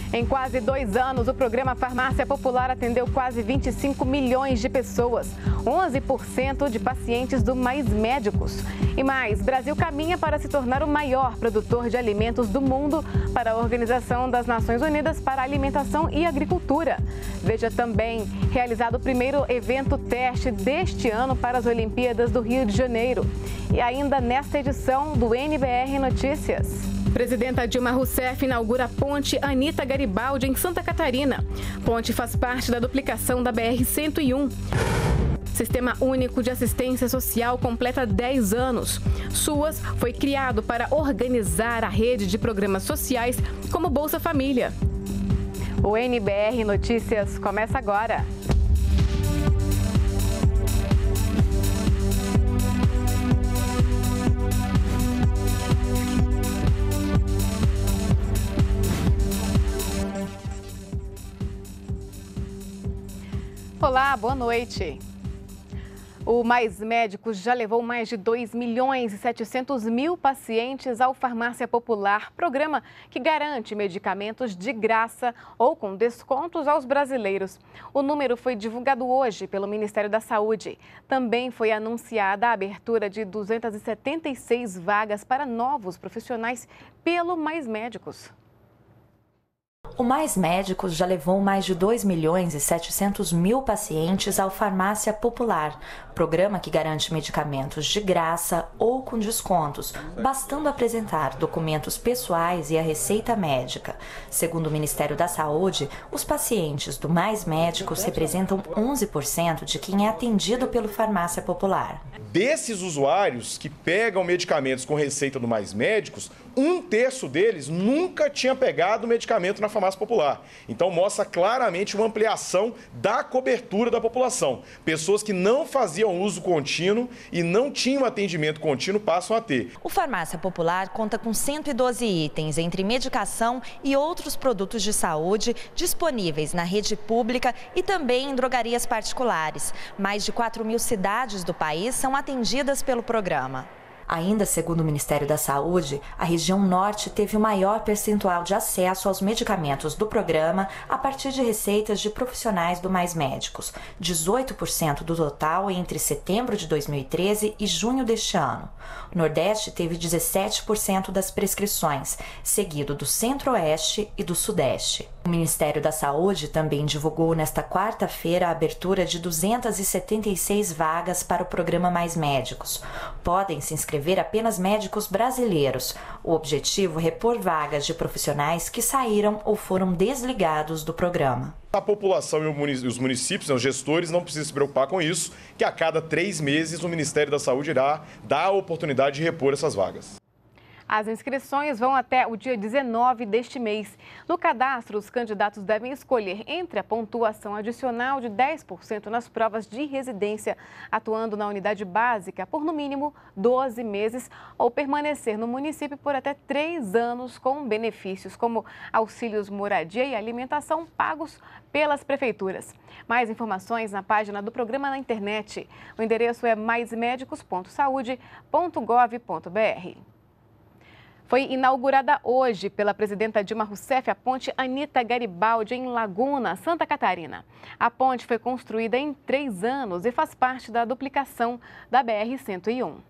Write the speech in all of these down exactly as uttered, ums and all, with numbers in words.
Em quase dois anos, o programa Farmácia Popular atendeu quase vinte e cinco milhões de pessoas, onze por cento de pacientes do Mais Médicos. E mais, Brasil caminha para se tornar o maior produtor de alimentos do mundo para a Organização das Nações Unidas para a Alimentação e Agricultura. Veja também, realizado o primeiro evento teste deste ano para as Olimpíadas do Rio de Janeiro. E ainda nesta edição do N B R Notícias. Presidenta Dilma Rousseff inaugura a ponte Anita Garibaldi, em Santa Catarina. Ponte faz parte da duplicação da B R cento e um. Sistema Único de Assistência Social completa dez anos. SUAS foi criado para organizar a rede de programas sociais como Bolsa Família. O N B R Notícias começa agora. Olá, boa noite. O Mais Médicos já levou mais de dois milhões e setecentos mil pacientes ao Farmácia Popular, programa que garante medicamentos de graça ou com descontos aos brasileiros. O número foi divulgado hoje pelo Ministério da Saúde. Também foi anunciada a abertura de duzentas e setenta e seis vagas para novos profissionais pelo Mais Médicos. O Mais Médicos já levou mais de dois milhões e setecentos mil pacientes ao Farmácia Popular, programa que garante medicamentos de graça ou com descontos, bastando apresentar documentos pessoais e a receita médica. Segundo o Ministério da Saúde, os pacientes do Mais Médicos representam onze por cento de quem é atendido pelo Farmácia Popular. Desses usuários que pegam medicamentos com receita do Mais Médicos, um terço deles nunca tinha pegado o medicamento na farmácia popular. Então mostra claramente uma ampliação da cobertura da população. Pessoas que não faziam uso contínuo e não tinham atendimento contínuo passam a ter. O Farmácia Popular conta com cento e doze itens, entre medicação e outros produtos de saúde, disponíveis na rede pública e também em drogarias particulares. Mais de quatro mil cidades do país são atendidas pelo programa. Ainda segundo o Ministério da Saúde, a região norte teve o maior percentual de acesso aos medicamentos do programa a partir de receitas de profissionais do Mais Médicos, dezoito por cento do total entre setembro de dois mil e treze e junho deste ano. O Nordeste teve dezessete por cento das prescrições, seguido do Centro-Oeste e do Sudeste. O Ministério da Saúde também divulgou nesta quarta-feira a abertura de duzentas e setenta e seis vagas para o programa Mais Médicos. Podem se inscrever apenas médicos brasileiros. O objetivo é repor vagas de profissionais que saíram ou foram desligados do programa. A população e os municípios, os gestores, não precisam se preocupar com isso, que a cada três meses o Ministério da Saúde irá dar a oportunidade de repor essas vagas. As inscrições vão até o dia dezenove deste mês. No cadastro, os candidatos devem escolher entre a pontuação adicional de dez por cento nas provas de residência, atuando na unidade básica por no mínimo doze meses, ou permanecer no município por até três anos com benefícios como auxílios moradia e alimentação pagos pelas prefeituras. Mais informações na página do programa na internet. O endereço é mais médicos ponto saúde ponto gov ponto br. Foi inaugurada hoje pela presidenta Dilma Rousseff a ponte Anita Garibaldi, em Laguna, Santa Catarina. A ponte foi construída em três anos e faz parte da duplicação da B R cento e um.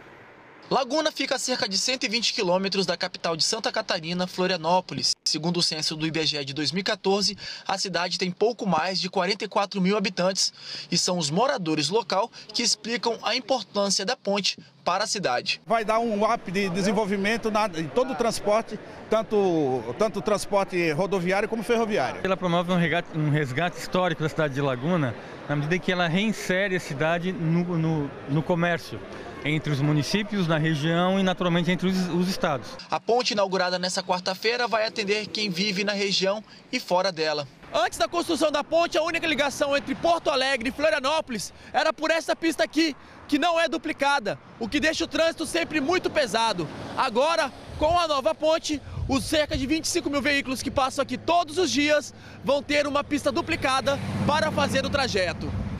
Laguna fica a cerca de cento e vinte quilômetros da capital de Santa Catarina, Florianópolis. Segundo o censo do I B G E de dois mil e quatorze, a cidade tem pouco mais de quarenta e quatro mil habitantes e são os moradores local que explicam a importância da ponte para a cidade. Vai dar um up de desenvolvimento na, em todo o transporte, tanto, tanto o transporte rodoviário como ferroviário. Ela promove um resgate, um resgate histórico da cidade de Laguna, na medida que ela reinsere a cidade no, no, no comércio, entre os municípios, na região e, naturalmente, entre os, os estados. A ponte inaugurada nesta quarta-feira vai atender quem vive na região e fora dela. Antes da construção da ponte, a única ligação entre Porto Alegre e Florianópolis era por essa pista aqui, que não é duplicada, o que deixa o trânsito sempre muito pesado. Agora, com a nova ponte, os cerca de vinte e cinco mil veículos que passam aqui todos os dias vão ter uma pista duplicada para fazer o trajeto.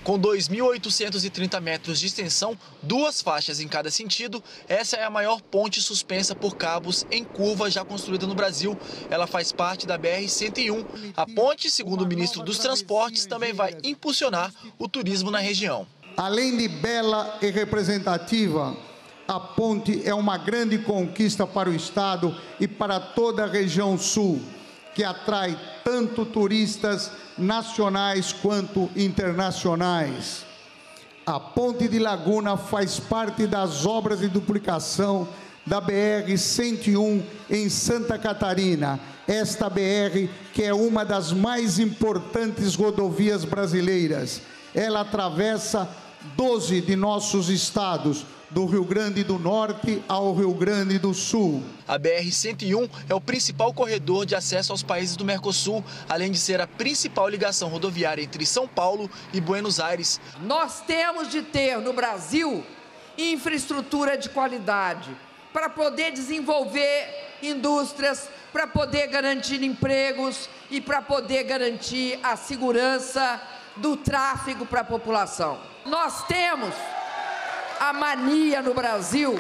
Com dois mil oitocentos e trinta metros de extensão, duas faixas em cada sentido, essa é a maior ponte suspensa por cabos em curva já construída no Brasil. Ela faz parte da B R cento e um. A ponte, segundo o ministro dos Transportes, também vai impulsionar o turismo na região. Além de bela e representativa, a ponte é uma grande conquista para o Estado e para toda a região sul, que atrai tanto turistas nacionais quanto internacionais. A Ponte de Laguna faz parte das obras de duplicação da B R cento e um em Santa Catarina. Esta B R que é uma das mais importantes rodovias brasileiras. Ela atravessa doze de nossos estados, do Rio Grande do Norte ao Rio Grande do Sul. A B R cento e um é o principal corredor de acesso aos países do Mercosul, além de ser a principal ligação rodoviária entre São Paulo e Buenos Aires. Nós temos de ter no Brasil infraestrutura de qualidade para poder desenvolver indústrias, para poder garantir empregos e para poder garantir a segurança do tráfego para a população. Nós temos a mania no Brasil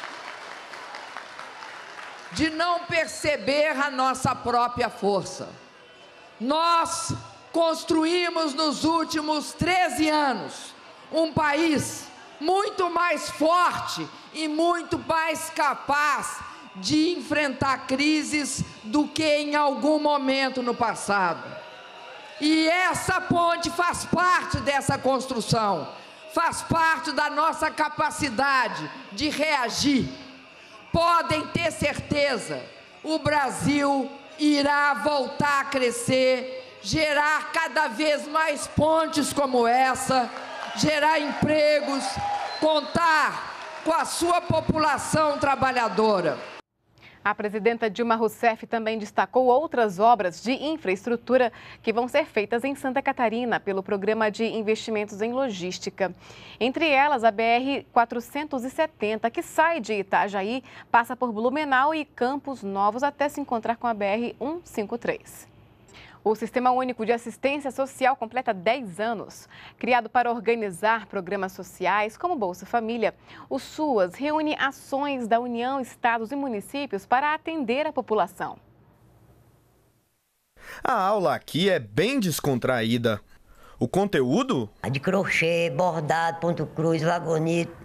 de não perceber a nossa própria força. Nós construímos nos últimos treze anos um país muito mais forte e muito mais capaz de enfrentar crises do que em algum momento no passado. E essa ponte faz parte dessa construção. Faz parte da nossa capacidade de reagir. Podem ter certeza, o Brasil irá voltar a crescer, gerar cada vez mais pontes como essa, gerar empregos, contar com a sua população trabalhadora. A presidenta Dilma Rousseff também destacou outras obras de infraestrutura que vão ser feitas em Santa Catarina pelo Programa de Investimentos em Logística. Entre elas, a B R quatrocentos e setenta, que sai de Itajaí, passa por Blumenau e Campos Novos até se encontrar com a B R cento e cinquenta e três. O Sistema Único de Assistência Social completa dez anos. Criado para organizar programas sociais como Bolsa Família, o SUAS reúne ações da União, estados e municípios para atender a população. A aula aqui é bem descontraída. O conteúdo? De crochê, bordado, ponto cruz, lagonito,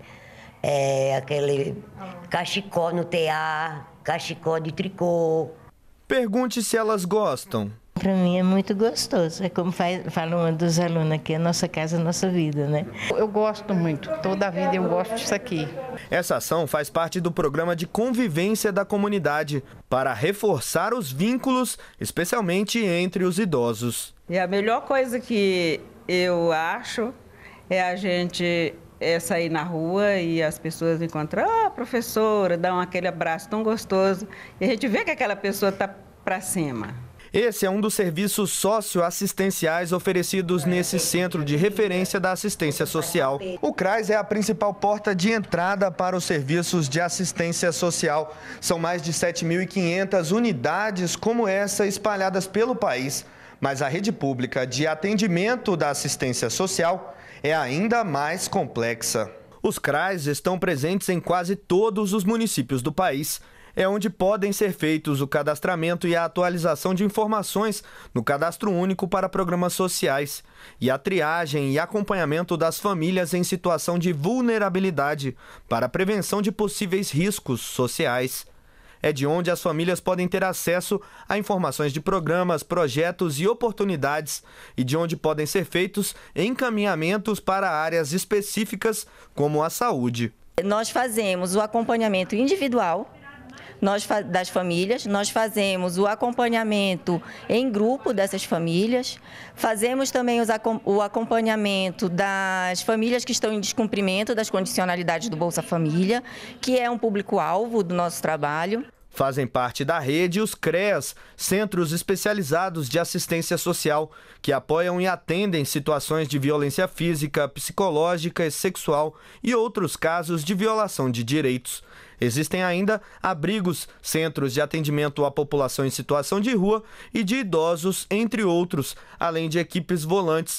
é, aquele cachecol no tear, cachecol de tricô. Pergunte se elas gostam. Para mim é muito gostoso, é como fala uma dos alunos aqui, a nossa casa, a nossa vida, né? Eu gosto muito, toda a vida eu gosto disso aqui. Essa ação faz parte do programa de convivência da comunidade, para reforçar os vínculos, especialmente entre os idosos. E a melhor coisa que eu acho é a gente é sair na rua e as pessoas encontram, ah, professora, dão aquele abraço tão gostoso, e a gente vê que aquela pessoa está para cima. Esse é um dos serviços socioassistenciais oferecidos nesse Centro de Referência da Assistência Social. O CRAS é a principal porta de entrada para os serviços de assistência social. São mais de sete mil e quinhentas unidades como essa espalhadas pelo país. Mas a rede pública de atendimento da assistência social é ainda mais complexa. Os CRAS estão presentes em quase todos os municípios do país. É onde podem ser feitos o cadastramento e a atualização de informações no Cadastro Único para Programas Sociais e a triagem e acompanhamento das famílias em situação de vulnerabilidade para a prevenção de possíveis riscos sociais. É de onde as famílias podem ter acesso a informações de programas, projetos e oportunidades e de onde podem ser feitos encaminhamentos para áreas específicas como a saúde. Nós fazemos o acompanhamento individual Nós, das famílias, nós fazemos o acompanhamento em grupo dessas famílias, fazemos também os, o acompanhamento das famílias que estão em descumprimento das condicionalidades do Bolsa Família, que é um público-alvo do nosso trabalho. Fazem parte da rede os CREAS, Centros Especializados de Assistência Social, que apoiam e atendem situações de violência física, psicológica e sexual e outros casos de violação de direitos. Existem ainda abrigos, centros de atendimento à população em situação de rua e de idosos, entre outros, além de equipes volantes.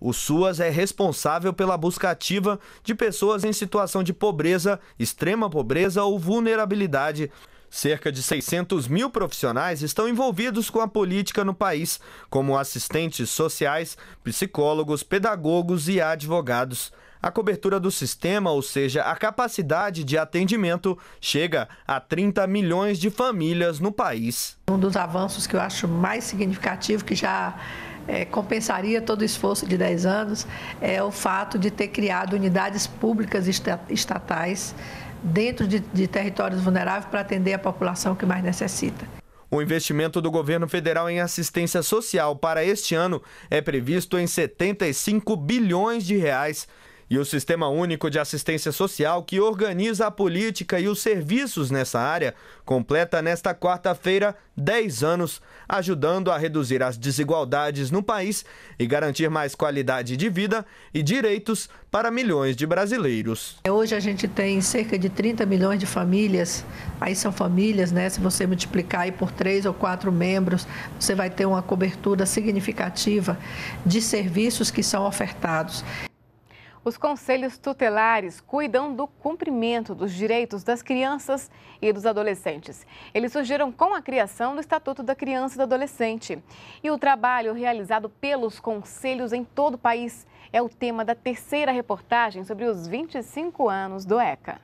O SUAS é responsável pela busca ativa de pessoas em situação de pobreza, extrema pobreza ou vulnerabilidade. Cerca de seiscentos mil profissionais estão envolvidos com a política no país, como assistentes sociais, psicólogos, pedagogos e advogados. A cobertura do sistema, ou seja, a capacidade de atendimento, chega a trinta milhões de famílias no país. Um dos avanços que eu acho mais significativo, que já é, compensaria todo o esforço de dez anos, é o fato de ter criado unidades públicas estatais dentro de, de territórios vulneráveis para atender a população que mais necessita. O investimento do governo federal em assistência social para este ano é previsto em setenta e cinco bilhões de reais. E o Sistema Único de Assistência Social, que organiza a política e os serviços nessa área, completa nesta quarta-feira dez anos, ajudando a reduzir as desigualdades no país e garantir mais qualidade de vida e direitos para milhões de brasileiros. Hoje a gente tem cerca de trinta milhões de famílias, aí são famílias, né? Se você multiplicar aí por três ou quatro membros, você vai ter uma cobertura significativa de serviços que são ofertados. Os conselhos tutelares cuidam do cumprimento dos direitos das crianças e dos adolescentes. Eles surgiram com a criação do Estatuto da Criança e do Adolescente. E o trabalho realizado pelos conselhos em todo o país é o tema da terceira reportagem sobre os vinte e cinco anos do ECA.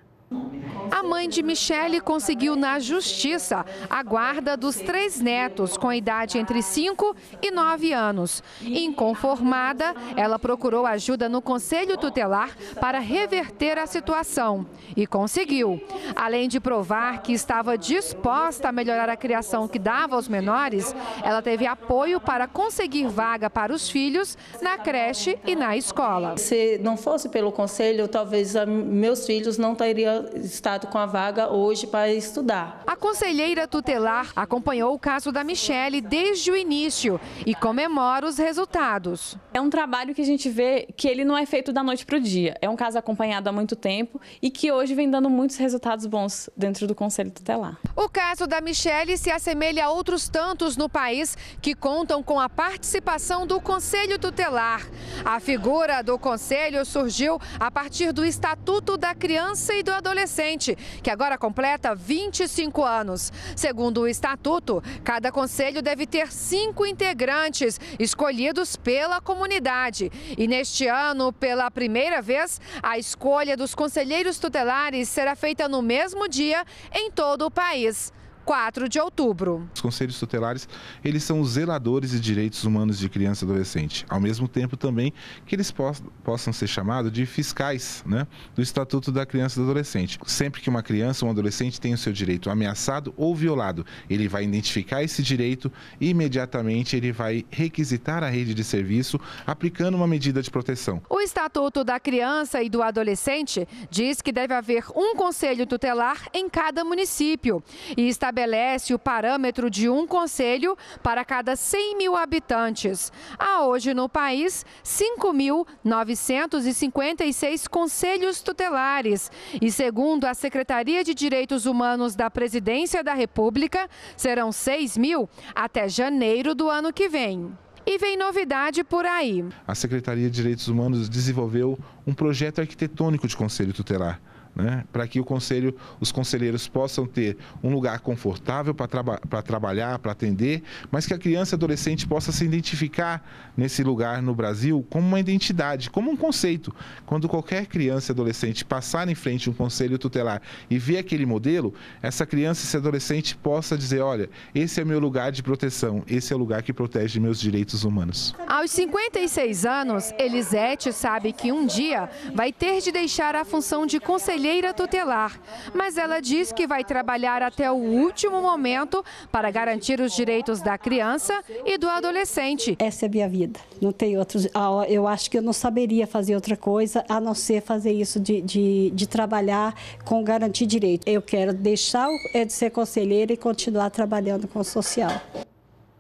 A mãe de Michele conseguiu na justiça a guarda dos três netos com idade entre cinco e nove anos. Inconformada, ela procurou ajuda no Conselho Tutelar para reverter a situação e conseguiu. Além de provar que estava disposta a melhorar a criação que dava aos menores, ela teve apoio para conseguir vaga para os filhos na creche e na escola. Se não fosse pelo Conselho, talvez meus filhos não teriam estado com a vaga hoje para estudar. A conselheira tutelar acompanhou o caso da Michele desde o início e comemora os resultados. É um trabalho que a gente vê que ele não é feito da noite para o dia. É um caso acompanhado há muito tempo e que hoje vem dando muitos resultados bons dentro do Conselho Tutelar. O caso da Michele se assemelha a outros tantos no país que contam com a participação do Conselho Tutelar. A figura do Conselho surgiu a partir do Estatuto da Criança e do Adolescente. Adolescente, que agora completa vinte e cinco anos. Segundo o Estatuto, cada conselho deve ter cinco integrantes escolhidos pela comunidade. E neste ano, pela primeira vez, a escolha dos conselheiros tutelares será feita no mesmo dia em todo o país. quatro de outubro. Os conselhos tutelares, eles são os zeladores de direitos humanos de criança e adolescente, ao mesmo tempo também que eles possam, possam ser chamados de fiscais, né, do Estatuto da Criança e do Adolescente. Sempre que uma criança ou um adolescente tem o seu direito ameaçado ou violado, ele vai identificar esse direito e imediatamente ele vai requisitar a rede de serviço aplicando uma medida de proteção. O Estatuto da Criança e do Adolescente diz que deve haver um conselho tutelar em cada município e está estabelece o parâmetro de um conselho para cada cem mil habitantes. Há hoje no país cinco mil novecentos e cinquenta e seis conselhos tutelares e, segundo a Secretaria de Direitos Humanos da Presidência da República, serão seis mil até janeiro do ano que vem. E vem novidade por aí. A Secretaria de Direitos Humanos desenvolveu um projeto arquitetônico de conselho tutelar, né, para que o conselho, os conselheiros possam ter um lugar confortável para traba para trabalhar, para atender, mas que a criança e adolescente possa se identificar nesse lugar no Brasil como uma identidade, como um conceito. Quando qualquer criança e adolescente passar em frente a um conselho tutelar e ver aquele modelo, essa criança e esse adolescente possa dizer, olha, esse é meu lugar de proteção, esse é o lugar que protege meus direitos humanos. Aos cinquenta e seis anos, Elisete sabe que um dia vai ter de deixar a função de conselheira tutelar, mas ela diz que vai trabalhar até o último momento para garantir os direitos da criança e do adolescente. Essa é a minha vida, não tem outros. Eu acho que eu não saberia fazer outra coisa a não ser fazer isso de, de, de trabalhar com garantir direito. Eu quero deixar de ser conselheira e continuar trabalhando com o social.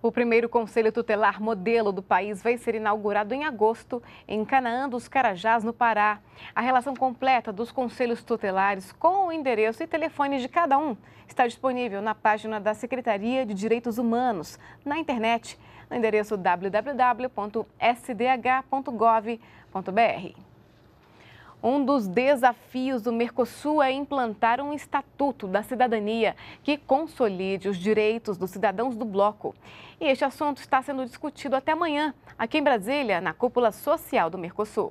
O primeiro Conselho Tutelar modelo do país vai ser inaugurado em agosto, em Canaã dos Carajás, no Pará. A relação completa dos conselhos tutelares com o endereço e telefone de cada um está disponível na página da Secretaria de Direitos Humanos, na internet, no endereço w w w ponto s d h ponto gov ponto b r. Um dos desafios do Mercosul é implantar um Estatuto da Cidadania que consolide os direitos dos cidadãos do bloco. E este assunto está sendo discutido até amanhã, aqui em Brasília, na Cúpula Social do Mercosul.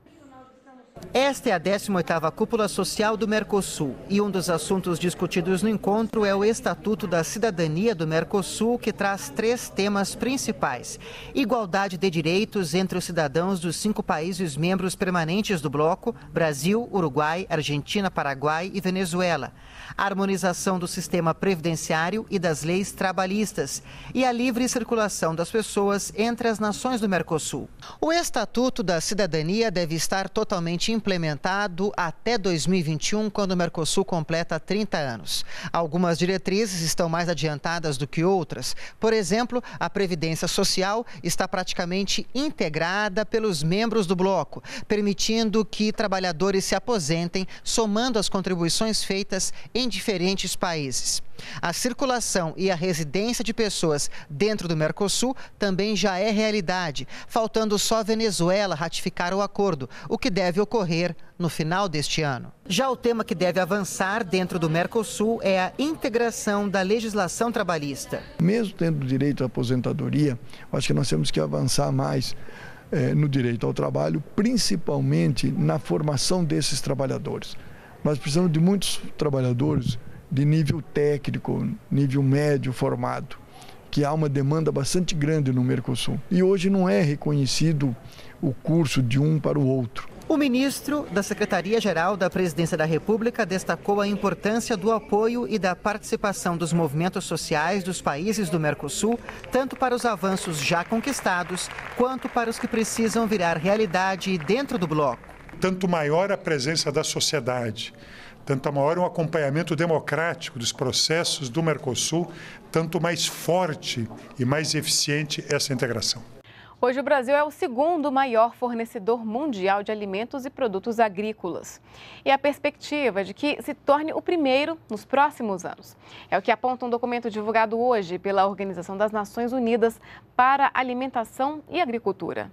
Esta é a décima oitava Cúpula Social do Mercosul e um dos assuntos discutidos no encontro é o Estatuto da Cidadania do Mercosul, que traz três temas principais: igualdade de direitos entre os cidadãos dos cinco países membros permanentes do bloco, Brasil, Uruguai, Argentina, Paraguai e Venezuela, a harmonização do sistema previdenciário e das leis trabalhistas e a livre circulação das pessoas entre as nações do Mercosul. O Estatuto da Cidadania deve estar totalmente implementado até dois mil e vinte e um, quando o Mercosul completa trinta anos. Algumas diretrizes estão mais adiantadas do que outras. Por exemplo, a Previdência Social está praticamente integrada pelos membros do bloco, permitindo que trabalhadores se aposentem somando as contribuições feitas em diferentes países. A circulação e a residência de pessoas dentro do Mercosul também já é realidade, faltando só a Venezuela ratificar o acordo, o que deve ocorrer no final deste ano. Já o tema que deve avançar dentro do Mercosul é a integração da legislação trabalhista. Mesmo tendo direito à aposentadoria, acho que nós temos que avançar mais eh, no direito ao trabalho, principalmente na formação desses trabalhadores. Nós precisamos de muitos trabalhadores de nível técnico, nível médio formado, que há uma demanda bastante grande no Mercosul. E hoje não é reconhecido o curso de um para o outro. O ministro da Secretaria-Geral da Presidência da República destacou a importância do apoio e da participação dos movimentos sociais dos países do Mercosul, tanto para os avanços já conquistados, quanto para os que precisam virar realidade dentro do bloco. Tanto maior a presença da sociedade, tanto maior o acompanhamento democrático dos processos do Mercosul, tanto mais forte e mais eficiente essa integração. Hoje o Brasil é o segundo maior fornecedor mundial de alimentos e produtos agrícolas. E a perspectiva é de que se torne o primeiro nos próximos anos. É o que aponta um documento divulgado hoje pela Organização das Nações Unidas para Alimentação e Agricultura.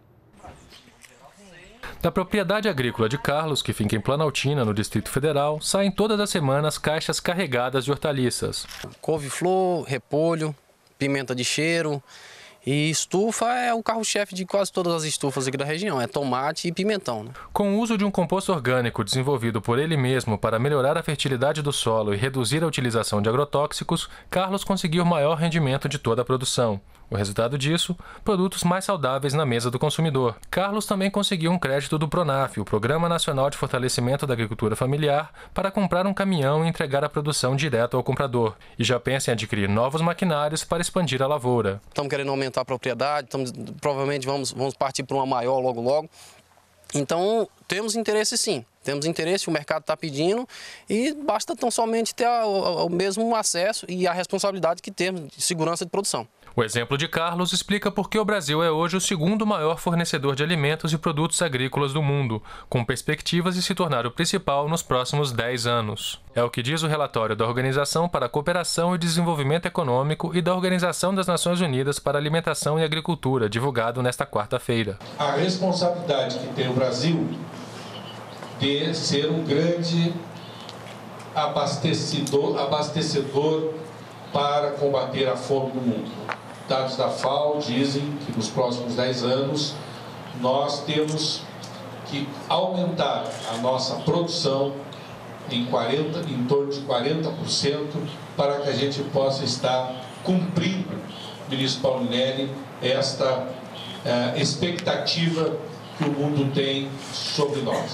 Da propriedade agrícola de Carlos, que fica em Planaltina, no Distrito Federal, saem todas as semanas caixas carregadas de hortaliças. Couve-flor, repolho, pimenta de cheiro e estufa é o carro-chefe de quase todas as estufas aqui da região, é tomate e pimentão, né? Com o uso de um composto orgânico desenvolvido por ele mesmo para melhorar a fertilidade do solo e reduzir a utilização de agrotóxicos, Carlos conseguiu o maior rendimento de toda a produção. O resultado disso, produtos mais saudáveis na mesa do consumidor. Carlos também conseguiu um crédito do PRONAF, o Programa Nacional de Fortalecimento da Agricultura Familiar, para comprar um caminhão e entregar a produção direto ao comprador. E já pensa em adquirir novos maquinários para expandir a lavoura. Estamos querendo aumentar a propriedade, estamos, provavelmente vamos, vamos partir para uma maior logo logo. Então, temos interesse sim. Temos interesse, o mercado está pedindo e basta tão somente ter a, a, o mesmo acesso e a responsabilidade que temos de segurança de produção. O exemplo de Carlos explica por que o Brasil é hoje o segundo maior fornecedor de alimentos e produtos agrícolas do mundo, com perspectivas de se tornar o principal nos próximos dez anos. É o que diz o relatório da Organização para a Cooperação e Desenvolvimento Econômico e da Organização das Nações Unidas para a Alimentação e Agricultura, divulgado nesta quarta-feira. A responsabilidade que tem o Brasil de ser um grande abastecedor, abastecedor para combater a fome no mundo. Dados da F A O dizem que nos próximos dez anos nós temos que aumentar a nossa produção em, quarenta, em torno de quarenta por cento para que a gente possa estar cumprindo, ministro Paulinelli, esta eh, expectativa que o mundo tem sobre nós.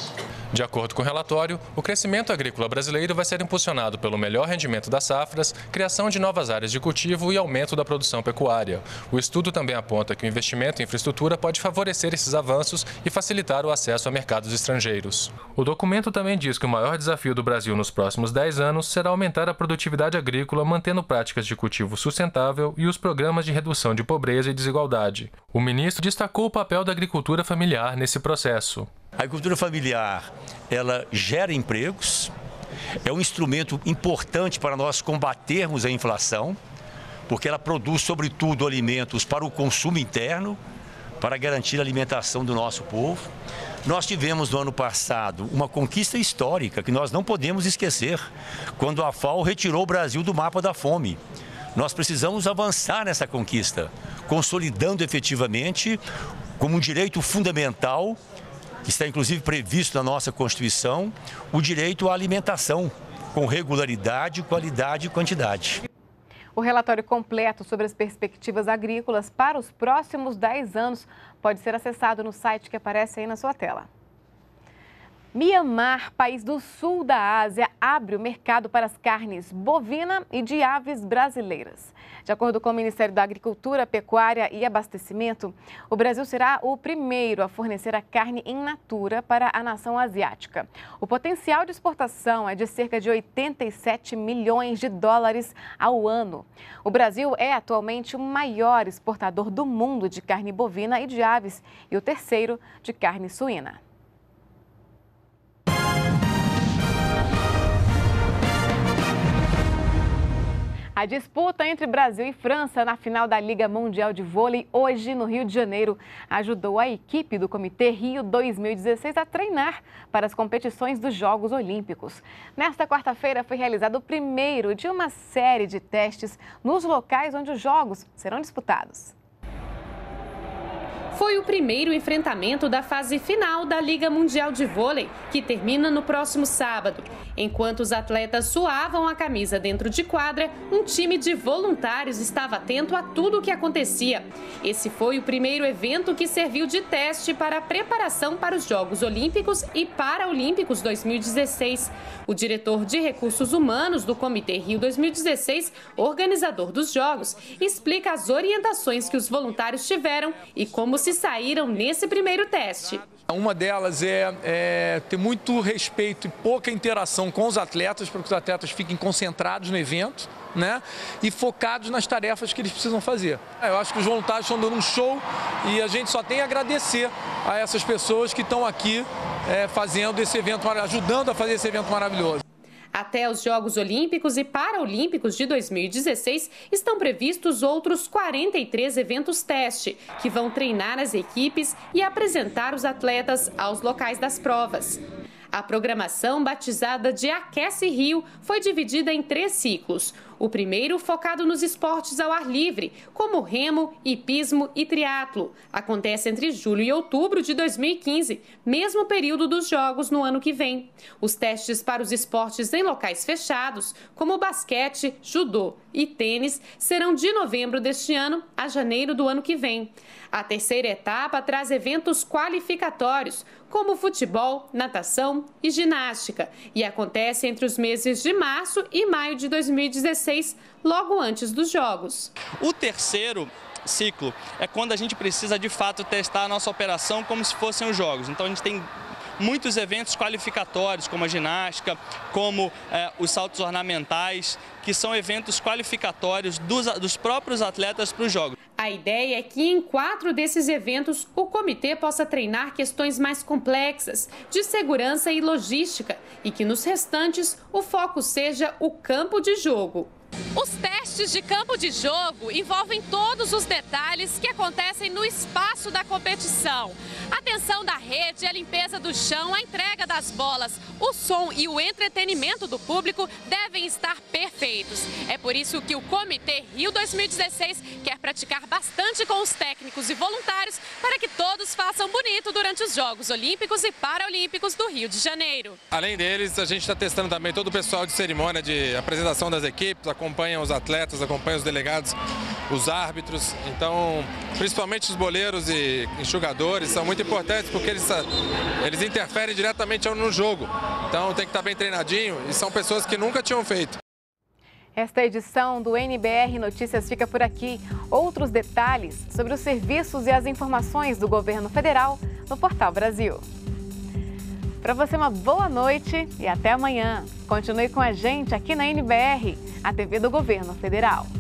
De acordo com o relatório, o crescimento agrícola brasileiro vai ser impulsionado pelo melhor rendimento das safras, criação de novas áreas de cultivo e aumento da produção pecuária. O estudo também aponta que o investimento em infraestrutura pode favorecer esses avanços e facilitar o acesso a mercados estrangeiros. O documento também diz que o maior desafio do Brasil nos próximos dez anos será aumentar a produtividade agrícola, mantendo práticas de cultivo sustentável e os programas de redução de pobreza e desigualdade. O ministro destacou o papel da agricultura familiar nesse processo. A agricultura familiar, ela gera empregos, é um instrumento importante para nós combatermos a inflação, porque ela produz, sobretudo, alimentos para o consumo interno, para garantir a alimentação do nosso povo. Nós tivemos no ano passado uma conquista histórica que nós não podemos esquecer, quando a FAO retirou o Brasil do mapa da fome. Nós precisamos avançar nessa conquista, consolidando efetivamente como um direito fundamental, que está inclusive previsto na nossa Constituição, o direito à alimentação, com regularidade, qualidade e quantidade. O relatório completo sobre as perspectivas agrícolas para os próximos dez anos pode ser acessado no site que aparece aí na sua tela. Mianmar, país do sul da Ásia, abre o mercado para as carnes bovina e de aves brasileiras. De acordo com o Ministério da Agricultura, Pecuária e Abastecimento, o Brasil será o primeiro a fornecer a carne in natura para a nação asiática. O potencial de exportação é de cerca de oitenta e sete milhões de dólares ao ano. O Brasil é atualmente o maior exportador do mundo de carne bovina e de aves e o terceiro de carne suína. A disputa entre Brasil e França na final da Liga Mundial de Vôlei, hoje no Rio de Janeiro, ajudou a equipe do Comitê Rio dois mil e dezesseis a treinar para as competições dos Jogos Olímpicos. Nesta quarta-feira foi realizado o primeiro de uma série de testes nos locais onde os Jogos serão disputados. Foi o primeiro enfrentamento da fase final da Liga Mundial de Vôlei, que termina no próximo sábado. Enquanto os atletas suavam a camisa dentro de quadra, um time de voluntários estava atento a tudo o que acontecia. Esse foi o primeiro evento que serviu de teste para a preparação para os Jogos Olímpicos e Paralímpicos dois mil e dezesseis. O diretor de Recursos Humanos do Comitê Rio dois mil e dezesseis, organizador dos Jogos, explica as orientações que os voluntários tiveram e como se saíram nesse primeiro teste. Uma delas é, é ter muito respeito e pouca interação com os atletas, para que os atletas fiquem concentrados no evento, né? E focados nas tarefas que eles precisam fazer. Eu acho que os voluntários estão dando um show e a gente só tem a agradecer a essas pessoas que estão aqui é, fazendo esse evento, ajudando a fazer esse evento maravilhoso. Até os Jogos Olímpicos e Paralímpicos de dois mil e dezesseis, estão previstos outros quarenta e três eventos teste, que vão treinar as equipes e apresentar os atletas aos locais das provas. A programação, batizada de Aquece Rio, foi dividida em três ciclos. O primeiro focado nos esportes ao ar livre, como remo, hipismo e triatlo. Acontece entre julho e outubro de dois mil e quinze, mesmo período dos Jogos no ano que vem. Os testes para os esportes em locais fechados, como basquete, judô e tênis, serão de novembro deste ano a janeiro do ano que vem. A terceira etapa traz eventos qualificatórios, como futebol, natação e ginástica, e acontece entre os meses de março e maio de dois mil e dezesseis, logo antes dos Jogos. O terceiro ciclo é quando a gente precisa de fato testar a nossa operação como se fossem os Jogos. Então a gente tem muitos eventos qualificatórios, como a ginástica, como é, os saltos ornamentais, que são eventos qualificatórios dos, dos próprios atletas para os Jogos. A ideia é que em quatro desses eventos o comitê possa treinar questões mais complexas, de segurança e logística, e que nos restantes o foco seja o campo de jogo. Os testes de campo de jogo envolvem todos os detalhes que acontecem no espaço da competição. A tensão da rede, a limpeza do chão, a entrega das bolas, o som e o entretenimento do público devem estar perfeitos. É por isso que o Comitê Rio dois mil e dezesseis quer praticar bastante com os técnicos e voluntários para que todos façam bonito durante os Jogos Olímpicos e Paralímpicos do Rio de Janeiro. Além deles, a gente está testando também todo o pessoal de cerimônia de apresentação das equipes, acompanham os atletas atletas, acompanham os delegados, os árbitros. Então, principalmente os boleiros e enxugadores são muito importantes porque eles, eles interferem diretamente no jogo. Então tem que estar bem treinadinho e são pessoas que nunca tinham feito. Esta edição do N B R Notícias fica por aqui. Outros detalhes sobre os serviços e as informações do governo federal no Portal Brasil. Para você, uma boa noite e até amanhã. Continue com a gente aqui na N B R, a T V do Governo Federal.